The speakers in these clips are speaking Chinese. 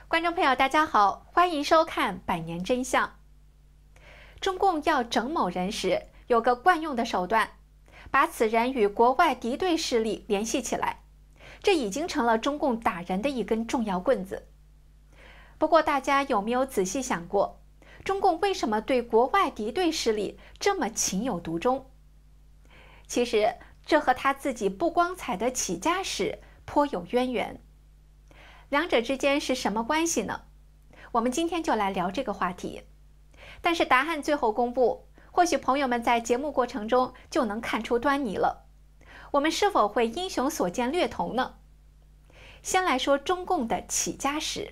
观众朋友，大家好，欢迎收看《百年真相》。中共要整某人时，有个惯用的手段，把此人与国外敌对势力联系起来，这已经成了中共打人的一根重要棍子。不过，大家有没有仔细想过，中共为什么对国外敌对势力这么情有独钟？其实，这和他自己不光彩的起家史颇有渊源。两者之间是什么关系呢？我们今天就来聊这个话题。但是答案最后公布，或许朋友们在节目过程中就能看出端倪了。我们是否会英雄所见略同呢？先来说中共的起家史。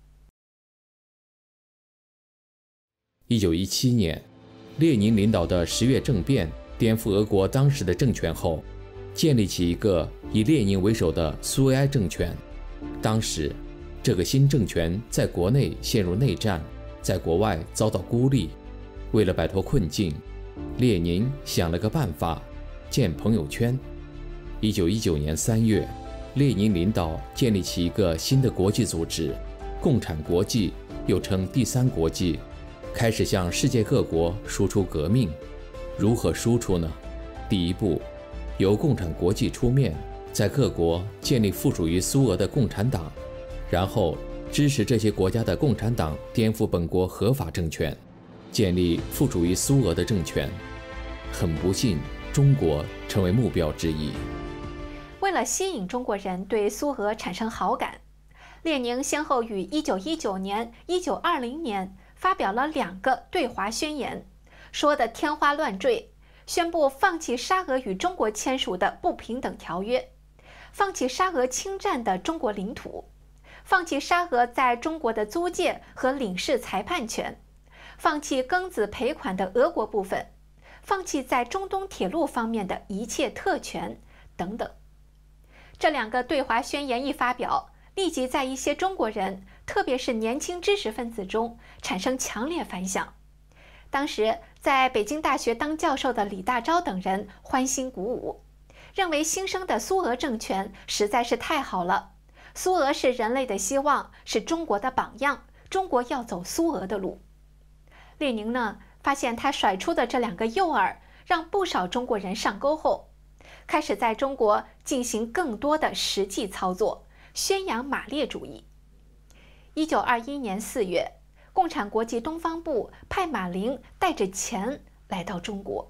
1917年，列宁领导的10月政变颠覆俄国当时的政权后，建立起一个以列宁为首的苏维埃政权。当时，这个新政权在国内陷入内战，在国外遭到孤立。为了摆脱困境，列宁想了个办法，建朋友圈。1919年3月，列宁领导建立起一个新的国际组织——共产国际，又称第三国际，开始向世界各国输出革命。如何输出呢？第一步，由共产国际出面，在各国建立附属于苏俄的共产党，然后支持这些国家的共产党颠覆本国合法政权，建立附属于苏俄的政权。很不幸，中国成为目标之一。 为了吸引中国人对苏俄产生好感，列宁先后于1919年、1920年发表了2个对华宣言，说得天花乱坠，宣布放弃沙俄与中国签署的不平等条约，放弃沙俄侵占的中国领土，放弃沙俄在中国的租界和领事裁判权，放弃庚子赔款的俄国部分，放弃在中东铁路方面的一切特权等等。这2个对华宣言一发表，立即在一些中国人，特别是年轻知识分子中产生强烈反响。当时在北京大学当教授的李大钊等人欢欣鼓舞，认为新生的苏俄政权实在是太好了，苏俄是人类的希望，是中国的榜样，中国要走苏俄的路。列宁呢，发现他甩出的这2个诱饵让不少中国人上钩后，开始在中国进行更多的实际操作，宣扬马列主义。1921年4月，共产国际东方部派马林带着钱来到中国。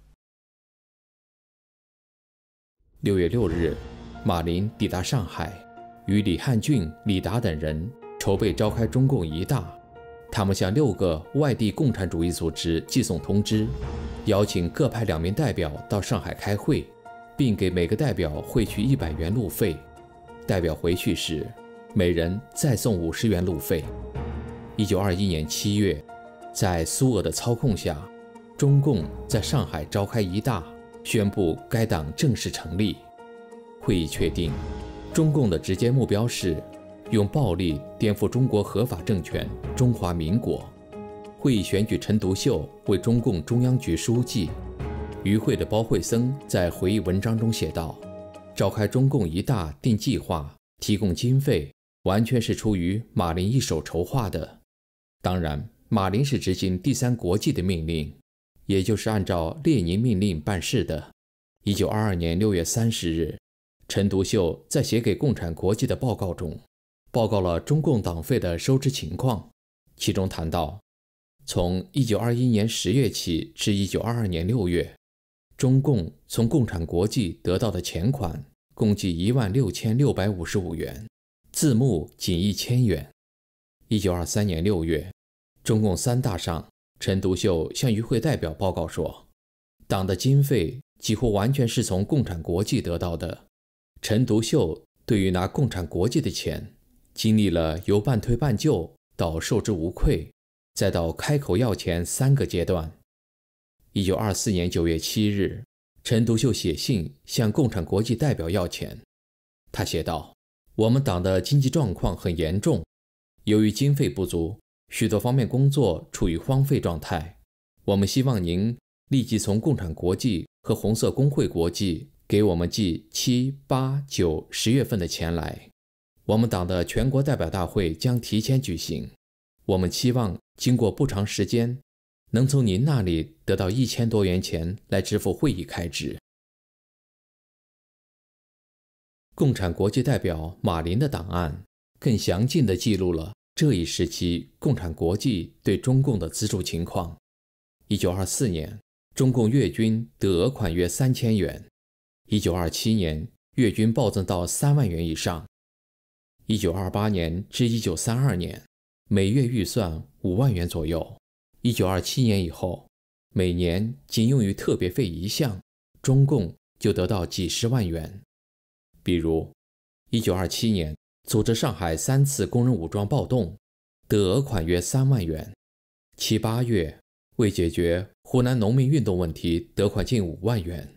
6月6日，马林抵达上海，与李汉俊、李达等人筹备召开中共一大。他们向6个外地共产主义组织寄送通知，邀请各派2名代表到上海开会，并给每个代表汇去100元路费。代表回去时，每人再送50元路费。1921年7月，在苏俄的操控下，中共在上海召开一大，宣布该党正式成立。会议确定，中共的直接目标是用暴力颠覆中国合法政权中华民国。会议选举陈独秀为中共中央局书记。与会的包惠僧在回忆文章中写道：召开中共一大定计划、提供经费，完全是出于马林一手筹划的。当然，马林是执行第三国际的命令，也就是按照列宁命令办事的。1922年6月30日，陈独秀在写给共产国际的报告中，报告了中共党费的收支情况，其中谈到，从1921年10月起至1922年6月，中共从共产国际得到的钱款共计16655元，字幕仅1000元。1923年6月，中共3大上，陈独秀向与会代表报告说，党的经费几乎完全是从共产国际得到的。陈独秀对于拿共产国际的钱，经历了由半推半就到受之无愧，再到开口要钱3个阶段。1924年9月7日，陈独秀写信向共产国际代表要钱。他写道：我们党的经济状况很严重，由于经费不足，许多方面工作处于荒废状态。我们希望您立即从共产国际和红色工会国际给我们寄7、8、9、10月份的钱来。 我们党的全国代表大会将提前举行，我们期望经过不长时间，能从您那里得到1000多元钱来支付会议开支。”共产国际代表马林的档案更详尽地记录了这一时期共产国际对中共的资助情况。1924年，中共粤军得额款约3000元；1927年，粤军暴增到3万元以上；1928年至1932年，每月预算5万元左右；1927年以后，每年仅用于特别费1项，中共就得到几十万元。比如1927年组织上海3次工人武装暴动，得额款约3万元；7、8月为解决湖南农民运动问题得款近5万元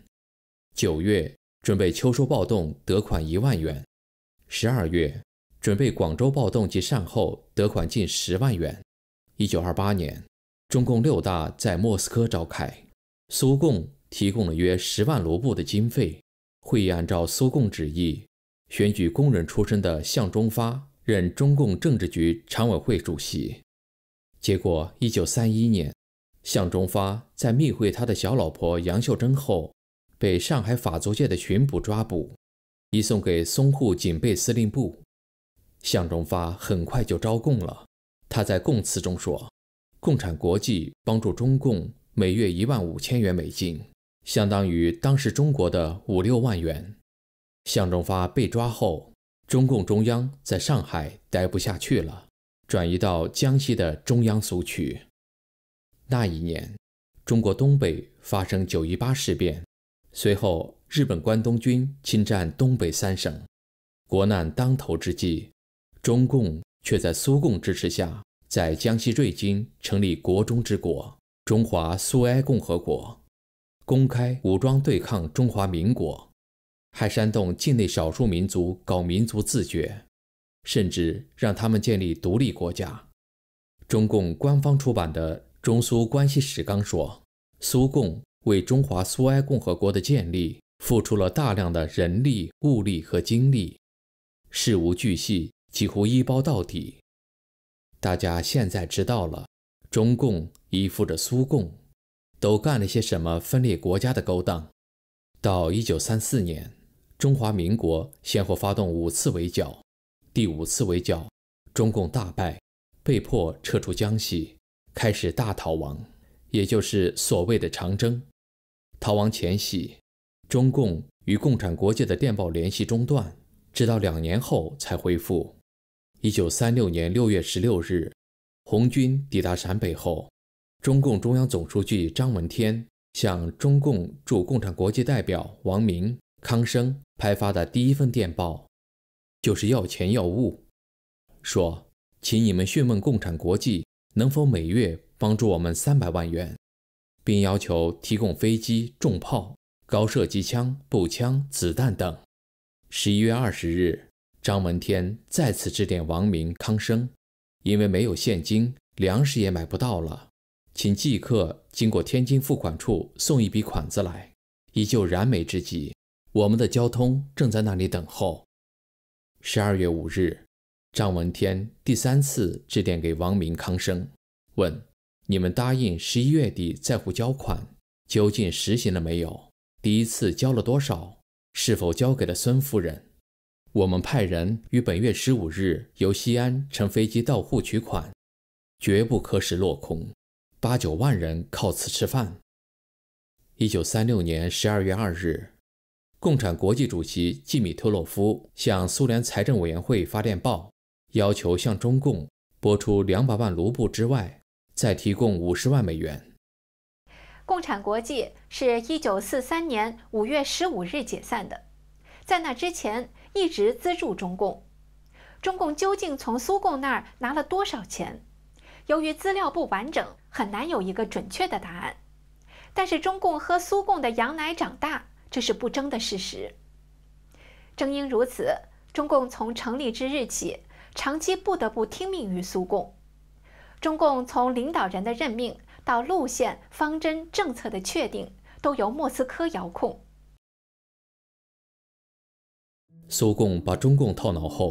；9月准备秋收暴动得款1万元；12月准备广州暴动及善后得款近10万元。1928年，中共6大在莫斯科召开，苏共提供了约10万卢布的经费。会议按照苏共旨意，选举工人出身的向忠发任中共政治局常委会主席。结果1931年，向忠发在密会他的小老婆杨秀珍后，被上海法租界的巡捕抓捕，移送给淞沪警备司令部。向忠发很快就招供了，他在供词中说，共产国际帮助中共每月15000元美金，相当于当时中国的5、6万元。向忠发被抓后，中共中央在上海待不下去了，转移到江西的中央苏区。那一年，中国东北发生9·18事变，随后日本关东军侵占东北3省，国难当头之际，中共却在苏共支持下，在江西瑞金成立国中之国——中华苏埃共和国，公开武装对抗中华民国，还煽动境内少数民族搞民族自决，甚至让他们建立独立国家。中共官方出版的《中苏关系史纲》说，苏共为中华苏埃共和国的建立付出了大量的人力、物力和精力，事无巨细，几乎一包到底。大家现在知道了，中共依附着苏共，都干了些什么分裂国家的勾当。到1934年，中华民国先后发动5次围剿，第5次围剿，中共大败，被迫撤出江西，开始大逃亡，也就是所谓的长征。逃亡前夕，中共与共产国际的电报联系中断，直到2年后才恢复。1936年6月16日，红军抵达陕北后，中共中央总书记张闻天向中共驻共产国际代表王明、康生派发的第1份电报，就是要钱要物，说请你们询问共产国际能否每月帮助我们300万元，并要求提供飞机、重炮、高射机枪、步枪、子弹等。11月20日，张闻天再次致电王明、康生，因为没有现金，粮食也买不到了，请即刻经过天津付款处送一笔款子来，以救燃眉之急。我们的交通正在那里等候。12月5日，张闻天第3次致电给王明、康生，问你们答应11月底在沪交款，究竟实行了没有？第1次交了多少？是否交给了孙夫人？我们派人于本月15日由西安乘飞机到沪取款，绝不可使落空，8、9万人靠此吃饭。1936年12月2日，共产国际主席季米特洛夫向苏联财政委员会发电报，要求向中共拨出200万卢布之外，再提供50万美元。 共产国际是1943年5月15日解散的，在那之前一直资助中共。中共究竟从苏共那儿拿了多少钱？由于资料不完整，很难有一个准确的答案。但是中共喝苏共的羊奶长大，这是不争的事实。正因如此，中共从成立之日起，长期不得不听命于苏共。中共从领导人的任命到路线、方针、政策的确定，都由莫斯科遥控。 苏共把中共套牢后，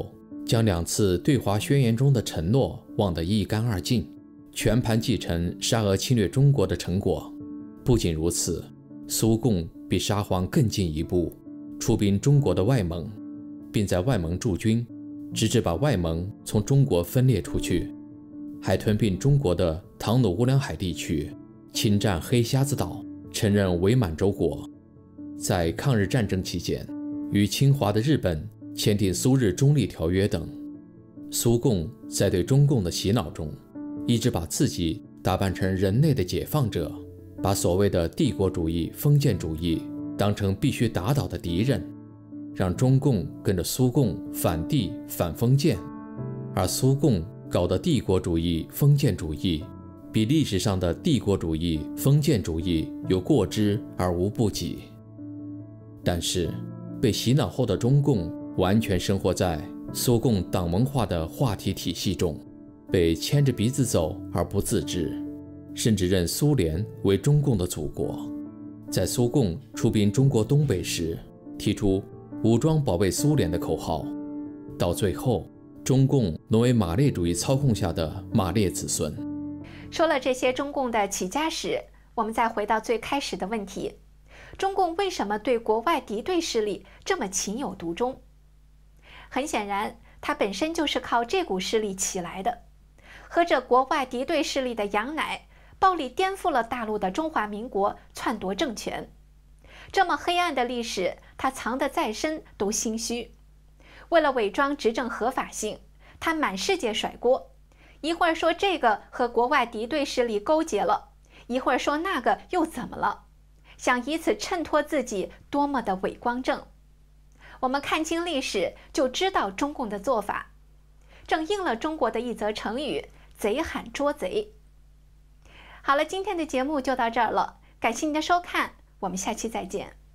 将2次对华宣言中的承诺忘得一干二净，全盘继承沙俄侵略中国的成果。不仅如此，苏共比沙皇更进一步，出兵中国的外蒙，并在外蒙驻军，直至把外蒙从中国分裂出去，还吞并中国的唐努乌梁海地区，侵占黑瞎子岛，承认伪满洲国。在抗日战争期间，与侵华的日本签订苏日中立条约等。苏共在对中共的洗脑中，一直把自己打扮成人类的解放者，把所谓的帝国主义、封建主义当成必须打倒的敌人，让中共跟着苏共反帝反封建，而苏共搞的帝国主义、封建主义，比历史上的帝国主义、封建主义有过之而无不及。但是，被洗脑后的中共完全生活在苏共党文化的话题体系中，被牵着鼻子走而不自知，甚至认苏联为中共的祖国。在苏共出兵中国东北时，提出武装保卫苏联的口号，到最后，中共沦为马列主义操控下的马列子孙。 说了这些中共的起家史，我们再回到最开始的问题：中共为什么对国外敌对势力这么情有独钟？很显然，它本身就是靠这股势力起来的，喝着国外敌对势力的羊奶，暴力颠覆了大陆的中华民国，篡夺政权。这么黑暗的历史，它藏得再深都心虚。为了伪装执政合法性，它满世界甩锅，一会儿说这个和国外敌对势力勾结了，一会儿说那个又怎么了，想以此衬托自己多么的伟光正。我们看清历史，就知道中共的做法，正应了中国的一则成语：贼喊捉贼。好了，今天的节目就到这儿了，感谢您的收看，我们下期再见。